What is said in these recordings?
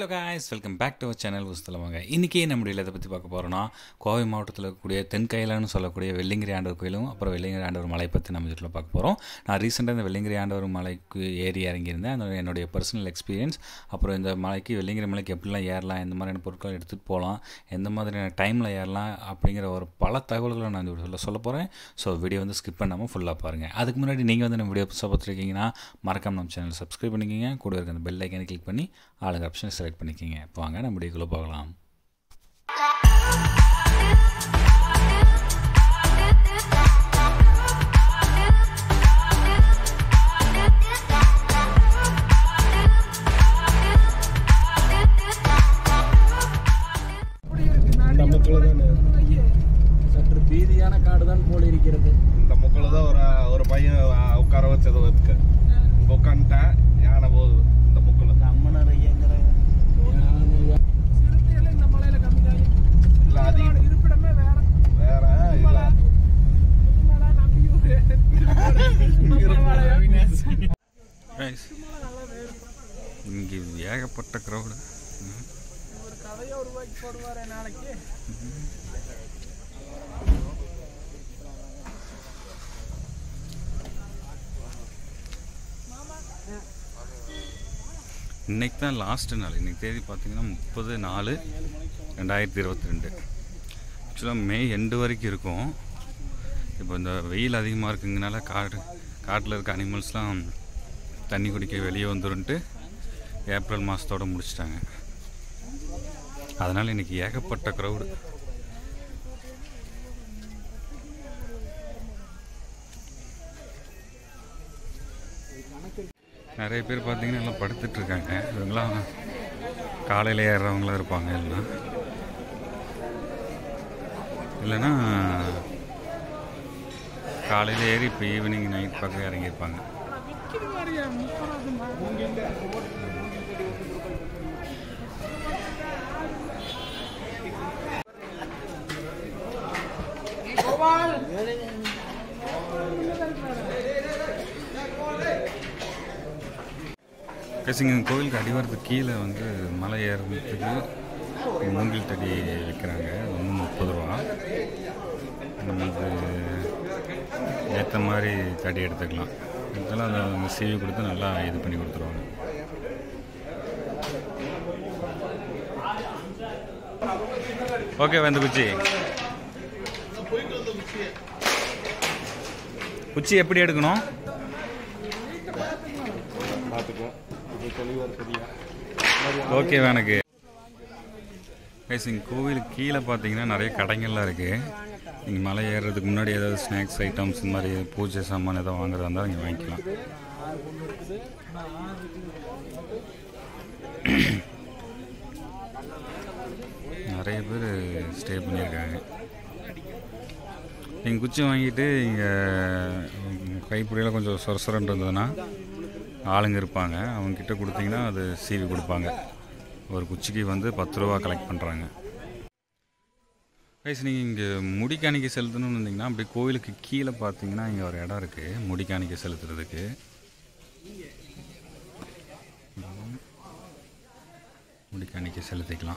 Hello guys, welcome back to our channel உஸ்தலமாங்க. இன்றைக்கி நம்ம இதை பற்றி பார்க்க போகிறோன்னா, கோவை மாவட்டத்தில் இருக்கக்கூடிய தென்கையிலன்னு சொல்லக்கூடிய வெள்ளிங்கிரி ஆண்டவர் கோயிலும் அப்புறம் வெள்ளிங்கிரி ஆண்டவர் மலை பற்றி நம்ம இதில் பார்க்க போகிறோம். நான் ரீசெண்டாக இந்த வெள்ளிங்கிரி ஆண்டவர் மலைக்கு ஏறி இறங்கியிருந்தேன். அந்த என்னுடைய பர்சனல் எக்ஸ்பீரியன்ஸ், அப்புறம் இந்த மலைக்கு வெள்ளிங்கிரி மலைக்கு எப்படிலாம் ஏறலாம், எந்த மாதிரியான பொருட்கள் எடுத்துகிட்டு போகலாம், எந்த மாதிரியான டைமில் ஏறலாம் அப்படிங்கிற ஒரு பல தகவல்களை நான் இந்த சொல்ல போகிறேன். ஸோ வீடியோ வந்து ஸ்கிப் பண்ணாமல் ஃபுல்லாக பாருங்கள். அதுக்கு முன்னாடி நீங்கள் வந்து நம்ம வீடியோ புதுசாக பார்த்துருக்கீங்கன்னா மறக்காம நம்ம சேனல் சப்ஸ்கிரைப் பண்ணிக்கிங்க. கூட இருக்க அந்த பெல் ஐக்கனை கிளிக் பண்ணி ஆளுங்க ஆப்ஷனை செலக்ட் பண்ணிக்கிங்க. இப்போ வாங்க நம்ம வீடியோக்குள்ளே போகலாம். சற்று பீதியான காடு தான் போல இருக்கிறது. இந்த முக்கில் தான் ஒரு பையன் உட்கார வச்சது இங்கே உட்காந்துட்டேன். யானை போகுது இந்த முக்கில். அம்மனர் ஐயங்கிற இந்த மலையில கம்மியாகி இல்லை அதிகம் இருப்பிடமே வேற இல்லை இங்கே ஏகப்பட்ட க்ரௌடு. ஒரு கதையை உருவாக்கி போடுவார் நாளைக்கு. இன்றைக்கி தான் லாஸ்ட்டு நாள். இன்றைக்கி தேதி பார்த்திங்கன்னா 30/4/2022. ஆக்சுவலாக மே எண்டு வரைக்கும் இருக்கும். இப்போ இந்த வெயில் அதிகமாக இருக்குங்கனால காட்டில் இருக்க அனிமல்ஸ்லாம் தண்ணி குடிக்க வெளியே வந்துருன்ட்டு ஏப்ரல் மாதத்தோடு முடிச்சிட்டாங்க. அதனால் இன்றைக்கி ஏகப்பட்ட க்ரௌடு. நிறைய பேர் பார்த்திங்கன்னா எல்லாம் படுத்துட்ருக்காங்க. இவங்களாம் காலையில் ஏறுறவங்களாம் இருப்பாங்க. இல்லைன்னா காலையில் ஏறி இப்போ ஈவினிங் நைட் பக்கம் இறங்கியிருப்பாங்க. கசிங்க கோவிலுக்கு அடிவாரத்துக்கு கீழே வந்து மலை ஏறுறதுக்கு மூங்கில் தடி விற்கிறாங்க. ஒன்று 30 ரூபா. நம்மளுக்கு ஏற்ற மாதிரி தடி எடுத்துக்கலாம். இதெல்லாம் அதை அவங்க சீவி கொடுத்து நல்லா இது பண்ணி கொடுத்துருவாங்க. ஓகே, வந்து குச்சி எப்படி எடுக்கணும் பார்த்துக்குவோம். ஓகே எனக்கு கோவிலுக்கு கீழே பார்த்தீங்கன்னா நிறைய கடைகள்லாம் இருக்குது. நீங்கள் மலை ஏறுறதுக்கு முன்னாடி ஏதாவது ஸ்நாக்ஸ் ஐட்டம்ஸ் இந்த மாதிரி பூஜை சாமான் எதாவது வாங்குறதா இருந்தால் நீங்கள் வாங்கிக்கலாம். நிறைய பேர் ஸ்டே பண்ணியிருக்காங்க. நீங்கள் குச்சி வாங்கிட்டு இங்கே கைப்பிடியில் கொஞ்சம் சொரசொரன்னு இருந்ததுன்னா ஆளுங்க இருப்பாங்க. அவங்கக்கிட்ட கொடுத்தீங்கன்னா அது சீவி கொடுப்பாங்க. ஒரு குச்சிக்கு வந்து 10 ரூபா கலெக்ட் பண்ணுறாங்க. கைஸ், நீங்கள் இங்கே முடிக்காணிக்கை செலுத்தணும்னு இருந்தீங்கன்னா அப்படி கோவிலுக்கு கீழே பார்த்தீங்கன்னா இங்கே ஒரு இடம் இருக்குது முடிக்காணிக்கை செலுத்துறதுக்கு. முடிக்காணிக்கை செலுத்திக்கலாம்.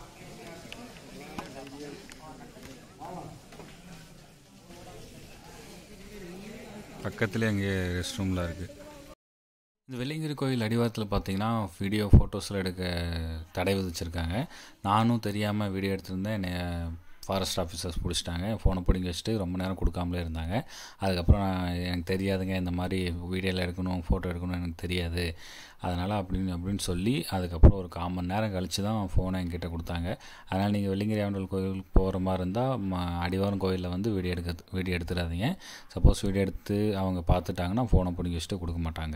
பக்கத்துலேயே அங்கே ரெஸ்ட் ரூம்லாம் இருக்குது. இந்த வெள்ளிங்கிரி கோயில் அடிவாரத்தில் பார்த்தீங்கன்னா வீடியோ ஃபோட்டோஸில் எடுக்க தடை விதிச்சிருக்காங்க. நானும் தெரியாமல் வீடியோ எடுத்திருந்தேன். என்னை ஃபாரஸ்ட் ஆஃபீஸர்ஸ் பிடிச்சிட்டாங்க. ஃபோனை பிடிங்கி வச்சுட்டு ரொம்ப நேரம் கொடுக்காமலே இருந்தாங்க. அதுக்கப்புறம் எனக்கு தெரியாதுங்க, இந்த மாதிரி வீடியோவில் எடுக்கணும் ஃபோட்டோ எடுக்கணும் எனக்கு தெரியாது, அதனால் அப்படின்னு சொல்லி அதுக்கப்புறம் ஒரு 1/4 மணி நேரம் கழித்து தான் ஃபோனை என்கிட்ட கொடுத்தாங்க. அதனால் நீங்கள் வெள்ளிங்கிரி ஆண்டவர் கோயிலுக்கு போகிற மாதிரி இருந்தால் அடிவாரம் கோயிலில் வந்து வீடியோ எடுத்துடாதீங்க. சப்போஸ் வீடியோ எடுத்து அவங்க பார்த்துட்டாங்கன்னா ஃபோனை பிடிங்கி வச்சுட்டு கொடுக்க மாட்டாங்க.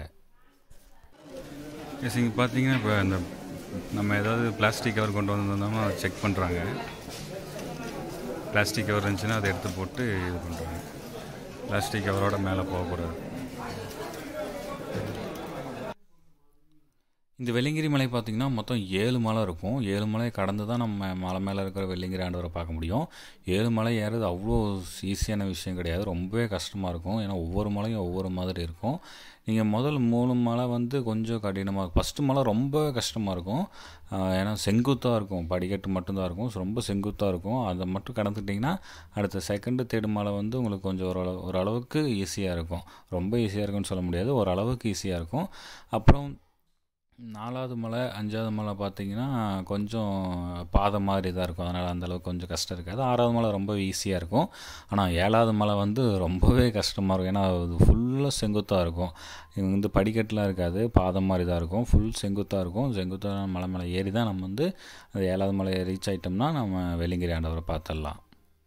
எஸ், இங்கே பார்த்தீங்கன்னா இப்போ இந்த நம்ம ஏதாவது பிளாஸ்டிக் கவர் கொண்டு வந்திருந்தோம்னா அதை செக் பண்ணுறாங்க. பிளாஸ்டிக் கவர் இருந்துச்சுன்னா அதை எடுத்து போட்டு இது பண்ணுறாங்க. பிளாஸ்டிக் கவரோட மேலே போகக்கூடாது. இந்த வெள்ளியங்கிரி மலை பார்த்திங்கன்னா மொத்தம் 7 மலை இருக்கும். 7 மலை கடந்து தான் நம்ம மலை மேலே இருக்கிற வெள்ளியங்கிரி ஆண்டவரை பார்க்க முடியும். 7 மலை ஏறுறது அவ்வளோ ஈஸியான விஷயம் கிடையாது. ரொம்பவே கஷ்டமாக இருக்கும். ஏன்னா ஒவ்வொரு மலையும் ஒவ்வொரு மாதிரி இருக்கும். நீங்கள் முதல் 3 மலை வந்து கொஞ்சம் கடினமாக இருக்கும். ஃபஸ்ட்டு மலை ரொம்ப கஷ்டமாக இருக்கும். ஏன்னா செங்குத்தாக இருக்கும், படிக்கட்டு மட்டும்தான் இருக்கும். ரொம்ப செங்குத்தாக இருக்கும். அதை மட்டும் கடந்துட்டிங்கன்னா அடுத்த செகண்டு தேர்டு மலை வந்து உங்களுக்கு கொஞ்சம் ஓரளவுக்கு ஈஸியாக இருக்கும். ரொம்ப ஈஸியாக இருக்குன்னு சொல்ல முடியாது, ஓரளவுக்கு ஈஸியாக இருக்கும். அப்புறம் 4வது மலை 5வது மலை பார்த்திங்கன்னா கொஞ்சம் பாதை மாதிரி தான் இருக்கும். அதனால் அந்தளவுக்கு கொஞ்சம் கஷ்டம் இருக்காது. 6வது மலை ரொம்ப ஈஸியாக இருக்கும். ஆனால் 7வது மலை வந்து ரொம்பவே கஷ்டமாக இருக்கும். ஏன்னா அது ஃபுல்லாக செங்குத்தாக இருக்கும். இது வந்து படிக்கட்டுலாம் இருக்காது, பாதை மாதிரி தான் இருக்கும். ஃபுல் செங்குத்தாக இருக்கும். செங்குத்தாக மலை மேலே ஏறி தான் நம்ம வந்து அந்த 7வது மலையை ரீச் ஆகிட்டோம்னா நம்ம வெள்ளியங்கிரி ஆண்டவரை பார்த்துடலாம்.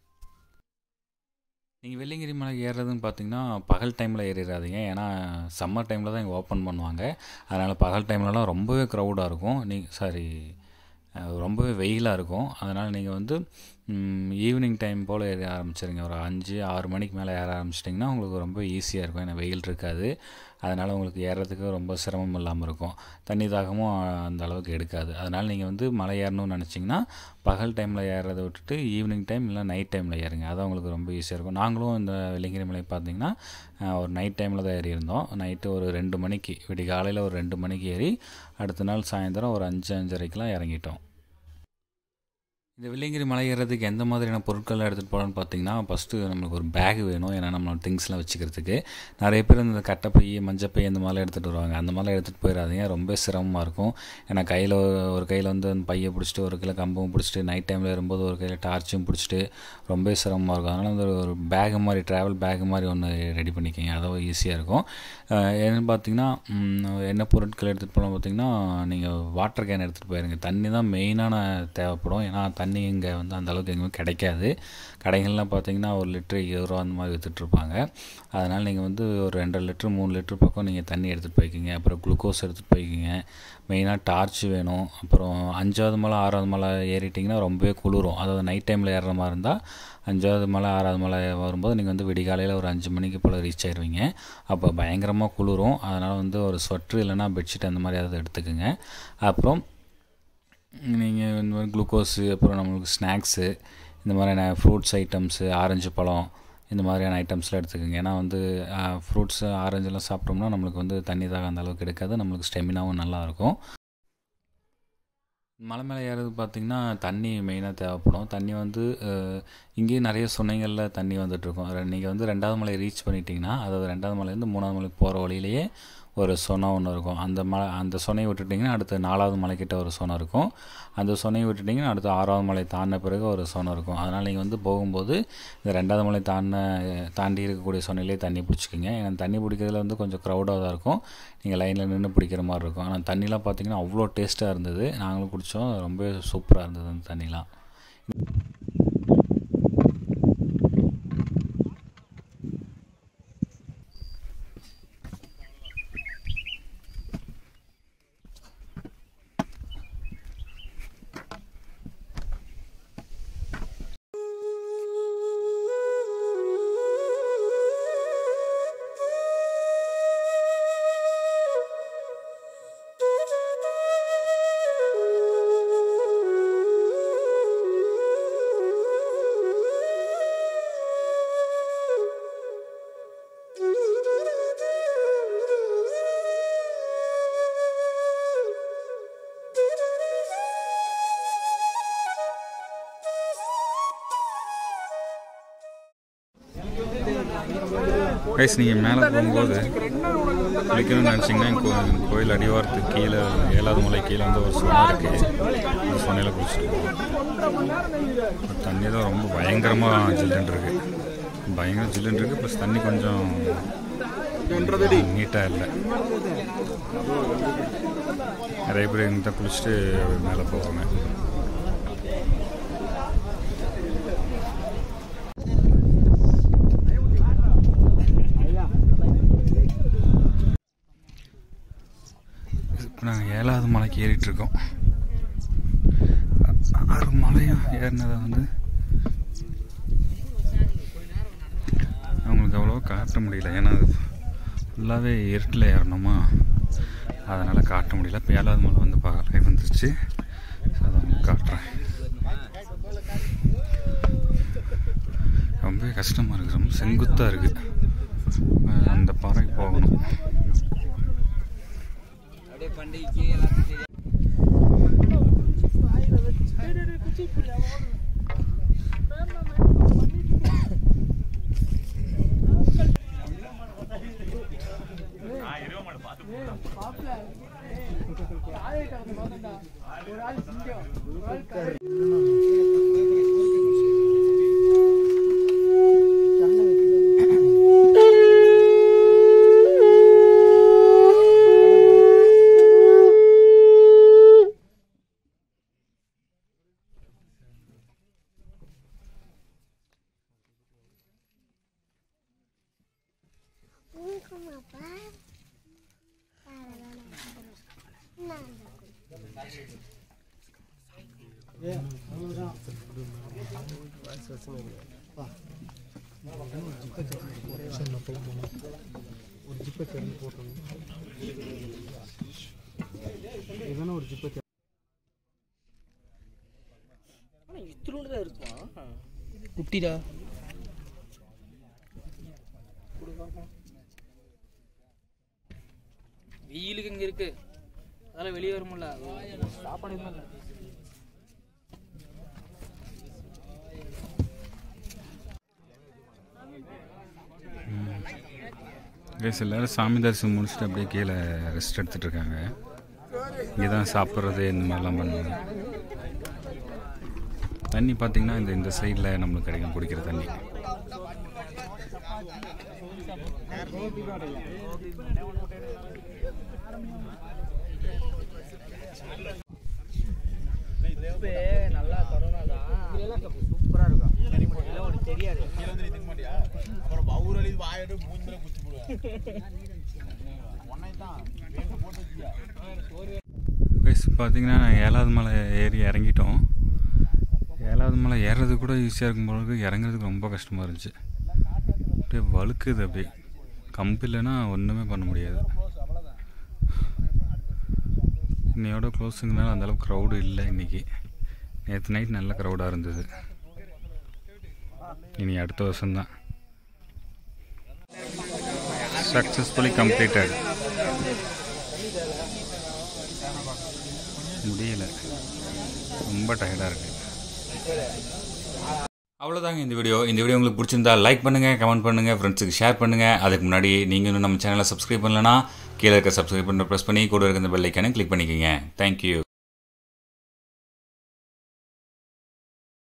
நீங்கள் வெள்ளியங்கிரி மலை ஏறுறதுன்னு பார்த்தீங்கன்னா பகல் டைமில் ஏறிடாதீங்க. ஏன்னா சம்மர் டைமில் தான் இங்கே ஓப்பன் பண்ணுவாங்க. அதனால் பகல் டைம்லலாம் ரொம்பவே க்ரௌடாக இருக்கும். ரொம்பவே வெயிலாக இருக்கும். அதனால் நீங்கள் வந்து ஈவினிங் டைம் போல் ஏற ஆரம்பிச்சிருங்க. ஒரு 5-6 மணிக்கு மேலே ஏற ஆரம்பிச்சிட்டிங்கன்னா உங்களுக்கு ரொம்ப ஈஸியாக இருக்கும். ஏன்னா வெயில் இருக்காது. அதனால் உங்களுக்கு ஏறுறதுக்கு ரொம்ப சிரமம் இல்லாமல் இருக்கும். தண்ணி தாகமும் அந்த அளவுக்கு எடுக்காது. அதனால் நீங்கள் வந்து மலை ஏறணும்னு நினச்சிங்கன்னா பகல் டைமில் ஏறுறதை விட்டுட்டு ஈவினிங் டைம் இல்லை நைட் டைமில் ஏறுங்க. அதான் உங்களுக்கு ரொம்ப ஈஸியாக இருக்கும். நாங்களும் இந்த வெள்ளியங்கிரி மலை பார்த்திங்கன்னா ஒரு நைட் டைமில் தான் ஏறியிருந்தோம். நைட்டு ஒரு 2 மணிக்கு, விடிகாலையில் ஒரு 2 மணிக்கு ஏறி அடுத்த நாள் சாயந்தரம் ஒரு 5-5:30க்கெலாம் இறங்கிட்டோம். இந்த வெள்ளியங்கிரி மலை ஏறுறதுக்கு எந்த மாதிரியான பொருட்கள்லாம் எடுத்துகிட்டு போகலான்னு பார்த்தீங்கன்னா, ஃபஸ்ட்டு நம்மளுக்கு ஒரு பேக் வேணும். ஏன்னா நம்மளோட திங்ஸ்லாம் வச்சுக்கிறதுக்கு. நிறைய பேர் இந்த கட்டைப்பை, மஞ்சப்பை இந்த மாதிரிலாம் எடுத்துகிட்டு வருவாங்க. அந்த மாதிரிலாம் எடுத்துகிட்டு போயிடாதீங்க. ரொம்ப சிரமமாக இருக்கும். ஏன்னா ஒரு கையில் வந்து அந்த பையை பிடிச்சிட்டு, ஒரு கையில் கம்பும் பிடிச்சிட்டு, நைட் டைமில் ஏறும்போது ஒரு கையில் டார்ச்சும் பிடிச்சிட்டு ரொம்ப சிரமமாக இருக்கும். அதனால் வந்து ஒரு பேகு மாதிரி, ட்ராவல் பேகு மாதிரி ஒன்று ரெடி பண்ணிக்கோங்க. அதுவும் ஈஸியாக இருக்கும். என்னென்னு பார்த்தீங்கன்னா, என்ன பொருட்கள் எடுத்துகிட்டு போகலாம் பார்த்தீங்கன்னா, நீங்கள் வாட்டர் கேன் எடுத்துகிட்டு போயிருங்க. தண்ணி தான் மெயினான தேவைப்படும். ஏன்னா தண்ணி இங்கே வந்து அந்தளவுக்கு எங்கேயுமே கிடைக்காது. கடைகள்லாம் பார்த்தீங்கன்னா 1 லிட்டரு 20 ரூபா அந்த மாதிரி விற்றுட்ருப்பாங்க. அதனால் நீங்கள் வந்து ஒரு 2 லிட்டரு 3 லிட்டரு பக்கம் நீங்கள் தண்ணி எடுத்துகிட்டு போய்க்கிங்க. அப்புறம் குளுக்கோஸ் எடுத்துகிட்டு போய்க்கிங்க. மெயினாக டார்ச் வேணும். அப்புறம் 5வது மலை 6வது மலை ஏறிட்டிங்கன்னா ரொம்பவே குளிரும். அதாவது நைட் டைமில் ஏறுற மாதிரி இருந்தால் 5வது மலை 6வது மலை வரும்போது நீங்கள் வந்து விடிகாலையில் ஒரு 5 மணிக்கு போல் ரீச் ஆயிடுவீங்க. அப்போ பயங்கரமாக குளிரும். அதனால் வந்து ஒரு ஸ்வெட்ரு இல்லைனா பெட்ஷீட் அந்த மாதிரி ஏதாவது எடுத்துக்கோங்க. அப்புறம் நீங்கள் இந்த மாதிரி குளுக்கோஸு, அப்புறம் நம்மளுக்கு ஸ்நாக்ஸு, இந்த மாதிரியான ஃப்ரூட்ஸ் ஐட்டம்ஸு, ஆரஞ்சு பழம் இந்த மாதிரியான ஐட்டம்ஸ்லாம் எடுத்துக்கோங்க. ஏன்னா வந்து ஃப்ரூட்ஸு ஆரஞ்செல்லாம் சாப்பிட்டோம்னா நம்மளுக்கு வந்து தண்ணி தாகம் அந்த அளவுக்கு எடுக்காது. நம்மளுக்கு ஸ்டெமினாவும் நல்லாயிருக்கும். மலை மேலே ஏறது பார்த்திங்கன்னா தண்ணி மெயினாக தேவைப்படும். தண்ணி வந்து இங்கேயும் நிறைய சுனைகளில் தண்ணி வந்துட்டுருக்கும். நீங்கள் வந்து 2வது மலை ரீச் பண்ணிட்டீங்கன்னா, அதாவது 2வது மலைலேருந்து 3வது மலைக்கு போகிற வழியிலேயே ஒரு சொனை ஒன்று இருக்கும். அந்த சொனையை விட்டுட்டிங்கன்னா அடுத்து 4வது மலைக்கிட்ட ஒரு சொனை இருக்கும். அந்த சொனையை விட்டுட்டிங்கன்னா அடுத்து 6வது மலை தாண்டின பிறகு ஒரு சொனை இருக்கும். அதனால் நீங்கள் வந்து போகும்போது இந்த 2வது மலை தாண்டி இருக்கக்கூடிய சொனையிலே தண்ணி பிடிச்சிக்கிங்க. ஏன்னா தண்ணி பிடிக்கிறதுல வந்து கொஞ்சம் க்ரௌடாக தான் இருக்கும். நீங்கள் லைனில் நின்று பிடிக்கிற மாதிரி இருக்கும். ஆனால் தண்ணிலாம் பார்த்திங்கன்னா அவ்வளோ டேஸ்ட்டாக இருந்தது. நாங்களும் குடித்தோம். ரொம்ப சூப்பராக இருந்தது அந்த தண்ணிலாம். கைஸ், நீங்கள் மேலே போகும்போது குளிக்கணும்னு நினச்சிங்கன்னா கோயில் அடிவாரத்துக்கு கீழே 7வது மலை கீழே வந்து ஒரு சொனை இருக்குது. அந்த சொனையில் குளிச்சுருக்கோம். தண்ணி தான் ரொம்ப பயங்கரமாக ஜில்லுன்னு இருக்குது. பயங்கர ஜில்லுன்னு இருக்குது. ப்ளஸ் தண்ணி கொஞ்சம் நீட்டாக இல்லை. நிறைய பேர் இங்கே தான் குளிச்சுட்டு மேலே போவாங்க. நாங்கள் 7வது மலைக்கு ஏறிட்டுருக்கோம். 6 மலையும் ஏறினதை வந்து அவங்களுக்கு அவ்வளோவா காட்ட முடியல. ஏன்னா அது ஃபுல்லாகவே இருட்டில் ஏறணுமா, அதனால் காட்ட முடியல. இப்போ 7வது மலை வந்து லைவ் வந்துருச்சு. அதை உங்களுக்கு காட்டுறேன். ரொம்ப கஷ்டமாக இருக்குது, ரொம்ப செங்குத்தாக இருக்குது. அந்த பாறைக்கு போகணும். குட்டிடா வெயிலுக்கு இங்க இருக்கு, அதெல்லாம் வெளியே வரும்ல, சாப்பாடு இல்லை. எல்லோரும் சாமி தரிசனம் முடிச்சுட்டு அப்படியே கீழே ரெஸ்ட் எடுத்துகிட்டு இருக்காங்க. இங்கே தான் சாப்பிட்றது இந்த மாதிரிலாம் பண்ணுவாங்க. தண்ணி பார்த்திங்கன்னா இந்த சைடில் நம்மளுக்கு கிடைக்கும் குடிக்கிற தண்ணி. நல்லா தொடர்னாதான் சூப்பரா இருக்கும். உனக்கு தெரியாது பார்த்தீங்கன்னா 7வது மலை ஏறி இறங்கிட்டோம். 7வது மலை ஏறுறது கூட ஈஸியாக இருக்கும் பொழுது இறங்குறதுக்கு ரொம்ப கஷ்டமாக இருந்துச்சு. அப்படியே வழுக்குது, அப்படியே கம்பு இல்லைன்னா ஒன்றுமே பண்ண முடியாது. இன்னையோட க்ளோஸுங்கனால அந்தளவுக்கு க்ரௌடு இல்லை இன்றைக்கி. நேற்று நைட் நல்ல க்ரௌடாக இருந்தது. இனி அடுத்த வருஷம்தான். Successfully completed. முடியல, ரொம்ப டயர்டாக இருக்குது. அவ்வளோதாங்க இந்த வீடியோ. உங்களுக்கு பிடிச்சிருந்தா லைக் பண்ணுங்கள், கமெண்ட் பண்ணுங்கள், ஃப்ரெண்ட்ஸுக்கு ஷேர் பண்ணுங்கள். அதுக்கு முன்னாடி நீங்கள் இன்னும் நம்ம சேனலை சப்ஸ்கிரைப் பண்ணலன்னா கீழே இருக்க சப்ஸ்கிரைப் பண்ண ப்ரெஸ் பண்ணி கூட இருக்க இந்த பெல் ஐக்கானை கிளிக் பண்ணிக்கோங்க. தேங்க்யூ.